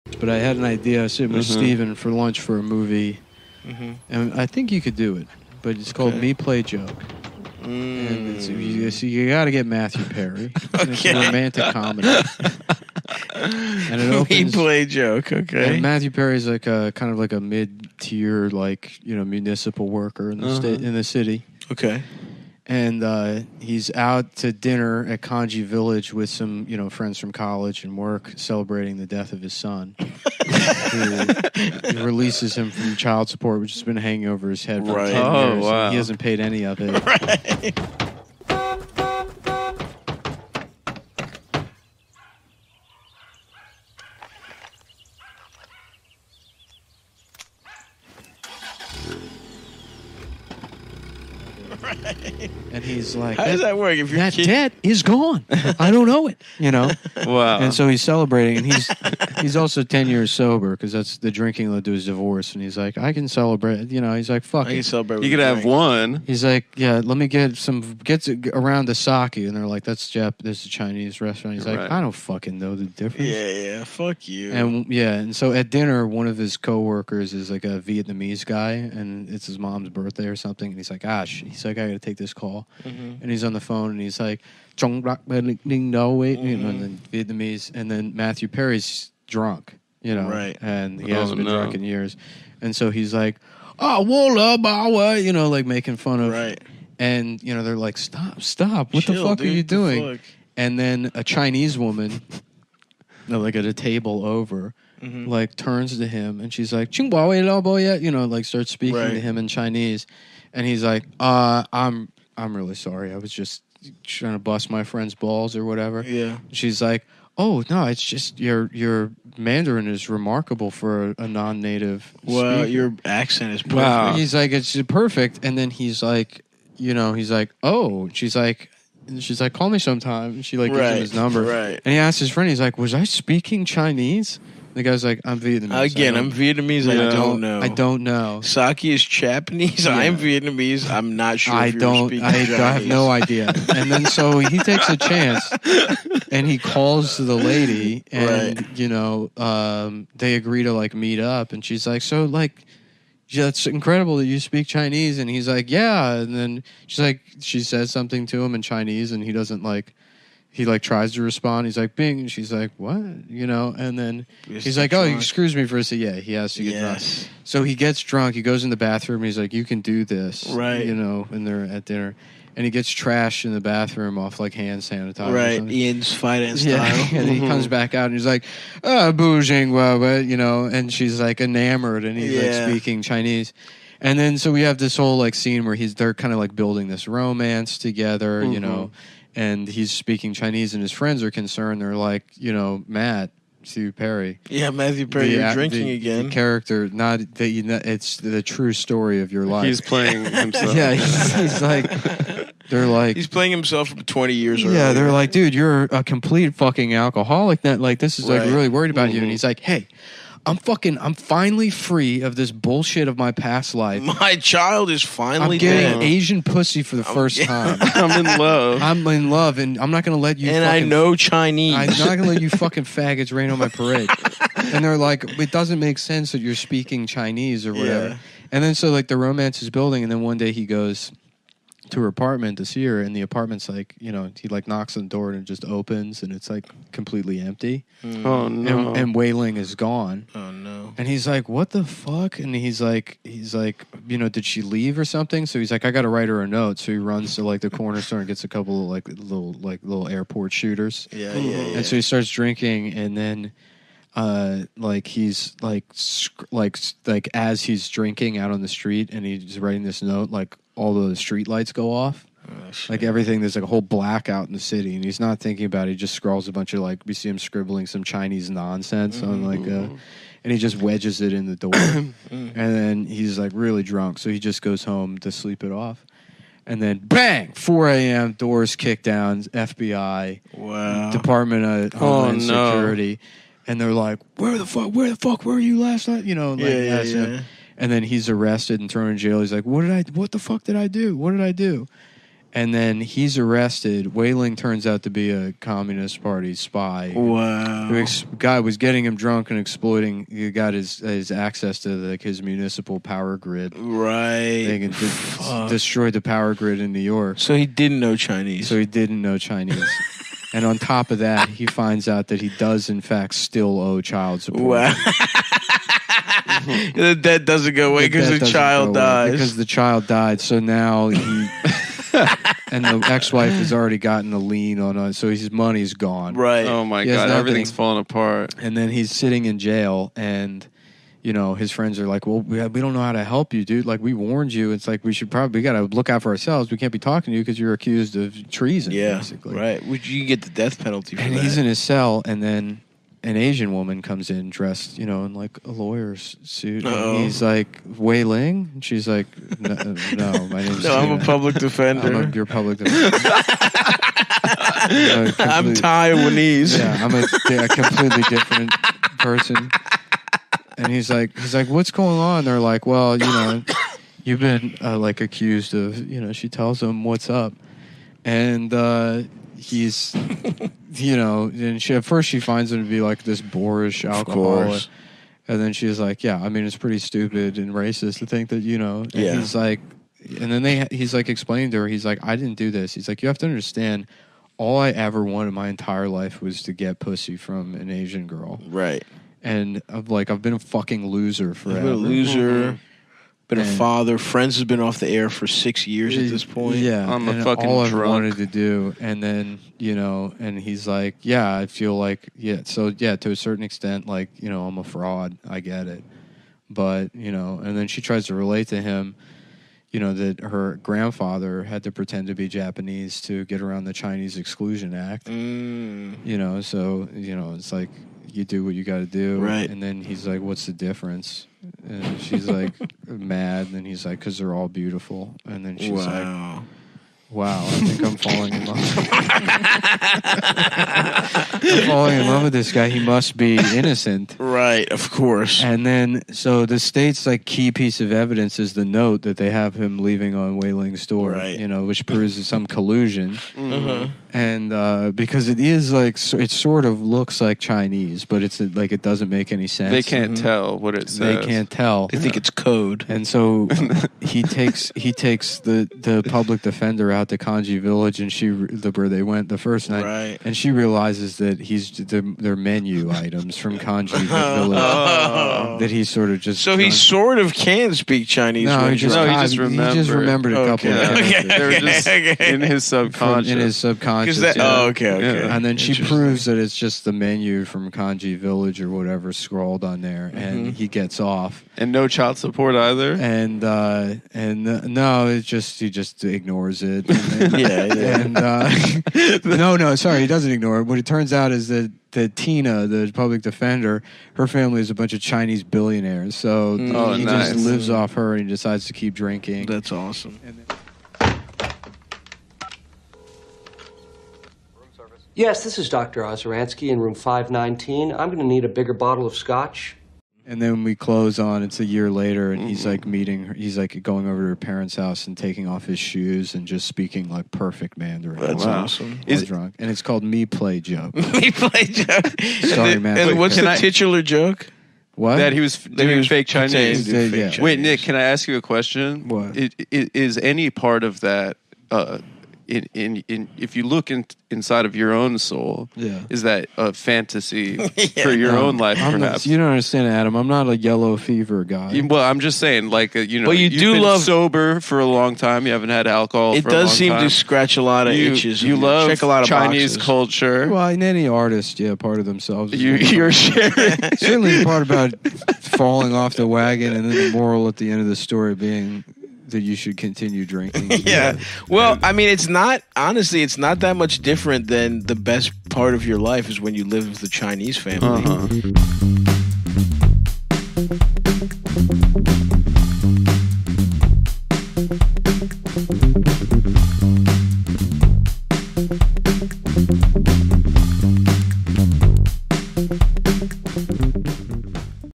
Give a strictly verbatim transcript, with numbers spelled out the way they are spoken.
But I had an idea. I was sitting with Mhm. Steven for lunch for a movie, Mhm. and I think you could do it. But it's called Okay. Me Play Joke. And it's, you, so you got to get Matthew Perry. And It's a Okay. romantic comedy. And it Me opens. play joke. Okay. And Matthew Perry's like a kind of like a mid-tier, like, you know, municipal worker in the Uh-huh. state in the city. Okay. And uh, he's out to dinner at Kanji Village with some, you know, friends from college and work, celebrating the death of his son. Who he releases him from child support, which has been hanging over his head for Right. ten Oh, years. wow. He hasn't paid any of it. Right. And he's like, How does that work? If your that kid, debt is gone. I don't know it, you know. Wow. And so he's celebrating, and he's he's also ten years sober because that's the drinking led to his divorce. And he's like, I can celebrate, you know. He's like, fuck I can it. celebrate. you with could a have drink. one. He's like, yeah, let me get some, get to, around the sake. And they're like, that's Jap, this is a Chinese restaurant. He's like, Right. I don't fucking know the difference. Yeah, yeah. Fuck you. And yeah, and so at dinner, one of his coworkers is like a Vietnamese guy, and it's his mom's birthday or something. And he's like, ah, sh-. he's like, I gotta take this call. Mhm. And he's on the phone, and he's like, Chong rak ba ling ding do wei, you know, and then Vietnamese, and then Matthew Perry's drunk, you know, Right. and he Oh, hasn't been no. drunk in years, and so he's like, oh, whoa, ba, you know, like making fun of, Right. and you know, they're like, stop, stop, what Chill, the fuck dude. are you The doing? fuck? And then a Chinese woman, uh, like at a table over, Mhm. like turns to him and she's like, "Ching Bao Wei Lao Bo Yet," you know, like starts speaking Right. to him in Chinese, and he's like, "Uh, I'm, I'm really sorry. I was just trying to bust my friend's balls or whatever." Yeah. She's like, "Oh no, it's just your your Mandarin is remarkable for a, a non-native." Well, speaker." your accent is perfect. Wow. He's like, "It's perfect," and then he's like, you know, he's like, "Oh," she's like. And she's like, call me sometime. And she like gives Right. him his number. Right. And he asks his friend, he's like, was I speaking Chinese? The guy's like, I'm Vietnamese. Again, I I'm don't- Vietnamese. Yeah. I don't know. I don't know. Sake is Japanese. Yeah. I'm Vietnamese. I'm not sure. I if you were don't. speaking I, I have Chinese. no idea. And then so he takes a chance, and he calls the lady, and Right. you know, um, they agree to like meet up, and she's like, so like, yeah, it's incredible that you speak Chinese, and he's like, yeah, and then she's like, she says something to him in Chinese, and he doesn't like. He like tries to respond. He's like, "Bing," and she's like, "What?" You know, and then Yes, he's like, "Oh, drunk. excuse me for a second." Yeah, he has to get drunk. Yes. So he gets drunk. He goes in the bathroom. He's like, "You can do this," Right. You know, and they're at dinner, and he gets trashed in the bathroom off like hand sanitizer. or Right. something. Ian's fighting Yeah, style. and then he comes back out and he's like, "Ah, boozing, well, but you know," and she's like enamored, and he's Yeah. like speaking Chinese. And then so we have this whole like scene where he's they're kind of like building this romance together, you know, and he's speaking Chinese, and his friends are concerned. They're like, you know, Matt, Matthew Perry. Yeah, Matthew Perry, The you're act- drinking the, again. The character, not that you know, it's the true story of your life. He's playing himself. yeah, he's, he's like, they're like, He's playing himself from twenty years earlier. yeah, they're like, dude, you're a complete fucking alcoholic. That like, this is like Right. really worried about you. Mhm. And he's like, hey, I'm fucking, I'm finally free of this bullshit of my past life. My child is finally I'm getting dead. Asian pussy for the first yeah. time. I'm in love. I'm in love, and I'm not gonna let you. and I fucking know Chinese. I'm not gonna let you fucking faggots rain on my parade. And they're like, it doesn't make sense that you're speaking Chinese or whatever. Yeah. And then so like the romance is building, and then one day he goes to her apartment to see her, and the apartment's like, you know, he like knocks on the door and it just opens, and it's like completely empty, Oh no. and, and Wei Ling is gone. Oh no. And he's like, what the fuck? And he's like, he's like, you know, did she leave or something? So he's like, I got to write her a note. So he runs to like the corner store and gets a couple of like little like little airport shooters. Yeah, yeah, yeah. And so he starts drinking, and then, uh, like he's like, sc- like, s- like as he's drinking out on the street, and he's writing this note, like all the street lights go off, Oh, shit. like everything. There's like a whole blackout in the city, and he's not thinking about it. He just scrawls a bunch of like, we see him scribbling some Chinese nonsense on like, uh, and he just wedges it in the door, and then he's like really drunk, so he just goes home to sleep it off. And then bang, four a.m. doors kicked down, F B I, Wow. Department of Homeland Oh, no. Security, and they're like, "Where the fuck? Where the fuck were you last night?" You know, like, Yeah, yeah, ask him. yeah. And then he's arrested and thrown in jail. He's like, "What did I? What the fuck did I do? What did I do?" And then he's arrested. Wei Ling turns out to be a Communist Party spy. Wow. The ex- guy was getting him drunk and exploiting. He got his his access to like his municipal power grid. Right. They can de- destroyed the power grid in New York. So he didn't know Chinese. So he didn't know Chinese. And on top of that, he finds out that he does in fact still owe child support. Wow. The debt doesn't go away because the, debt the doesn't child go away dies. Because the child died. So now he and the ex-wife has already gotten a lien on it. So his money's gone. Right. Oh my He has god, nothing. everything's falling apart. And then he's sitting in jail, and you know his friends are like, "Well, we, we don't know how to help you, dude. Like we warned you. It's like we should probably we got to look out for ourselves. We can't be talking to you because you're accused of treason, Yeah. basically." Right. Which you can get the death penalty for And that. he's in his cell, and then an Asian woman comes in dressed, you know, in like a lawyer's suit. Uh-oh. And he's like, "Wei Ling?" And she's like, "No, no my name's no, I'm a Tina. public defender. I'm a, your public defender." A I'm complete- Taiwanese. Yeah, I'm a, a completely different person. And he's like, he's like, "What's going on?" They're like, "Well, you know, you've been uh, like accused of," you know. She tells him what's up, and uh, he's, you know, and she at first she finds him to be like this boorish alcoholic, course. and then she's like, "Yeah, I mean, it's pretty stupid and racist to think that, you know." And Yeah. he's like, and then they, he's like explaining to her, he's like, "I didn't do this." He's like, "You have to understand." All I ever wanted my entire life was to get pussy from an Asian girl. Right. And I'm like, I've been a fucking loser I've forever. been a loser. Been a And- father. Friends has been off the air for six years at this point. Yeah. I'm a and fucking all I've drunk. wanted to do. And then, you know, and he's like, yeah, I feel like, yeah. So, yeah, to a certain extent, like, you know, I'm a fraud. I get it. But, you know, and then she tries to relate to him, you know, that her grandfather had to pretend to be Japanese to get around the Chinese Exclusion Act. Mm. You know, so, you know, it's like you do what you got to do. Right. And then he's like, what's the difference? And she's like, mad. And then he's like, because they're all beautiful. And then she's like, Wow. wow, I think I'm falling in love. I'm falling in love with this guy. He must be innocent. Right, of course. And then, so the state's like key piece of evidence is the note that they have him leaving on Wei Ling's door, Right. you know, which proves some collusion. Uh-huh. And uh, because it is like, so it sort of looks like Chinese, but it's like it doesn't make any sense. They can't tell what it They says. can't tell. They think it's code. And so he takes he takes the, the public defender out to Kanji Village, and she the where they went the first night, Right. and she realizes that he's they're, they're menu items from Kanji Village Oh. that he sort of just So he done. sort of can speak Chinese. no when he just No, he God, just he just remembered. remembered a couple Okay. of Okay. characters They're just Okay. in his from- subconscious. in his subconscious. Because that, yeah. oh, okay, okay. Yeah. And then she Interesting. proves that it's just the menu from Kanji Village or whatever scrawled on there, and Mhm. he gets off. and no child support either. And uh, and uh, no, it just he just ignores it. And then- Yeah, yeah. And uh, no, no, sorry, he doesn't ignore it. What it turns out is that that Tina, the public defender, her family is a bunch of Chinese billionaires. So Mm. Oh, he nice. just lives off her, and he decides to keep drinking. That's awesome. And then- Yes, this is Doctor Ozeransky in room five nineteen. I'm going to need a bigger bottle of scotch. And then we close on, it's a year later, and he's Mm-hmm. like meeting her, he's like going over to her parents' house and taking off his shoes and just speaking like perfect Mandarin. That's Wow. awesome. While Is- drunk. And it's called Me Play Joke. He played joke. Sorry, and, man. And Wait, what's can the I- titular joke? What? that he was f- doing he was fake pretending Chinese. to do Yeah, fake yeah. Chinese. Wait, Nick, can I ask you a question? What? I- I- Is any part of that, uh, in, in, in, if you look in, inside of your own soul, Yeah. is that a fantasy for your own life, I'm not- perhaps? you don't understand, Adam. I'm not a yellow fever guy. You- well, I'm just saying, like, uh, you know, But you you've do been love- sober for a long time. You haven't had alcohol. It for a does long seem time. to scratch a lot of you, itches. You love check a lot of Chinese boxes. culture. well, in any artist, yeah, part of themselves. is- you, you're sharing. certainly the part about falling off the wagon, and then the moral at the end of the story being that you should continue drinking. Yeah. Well, I mean, it's not, honestly, it's not that much different than the best part of your life is when you live with the Chinese family. Uh-huh.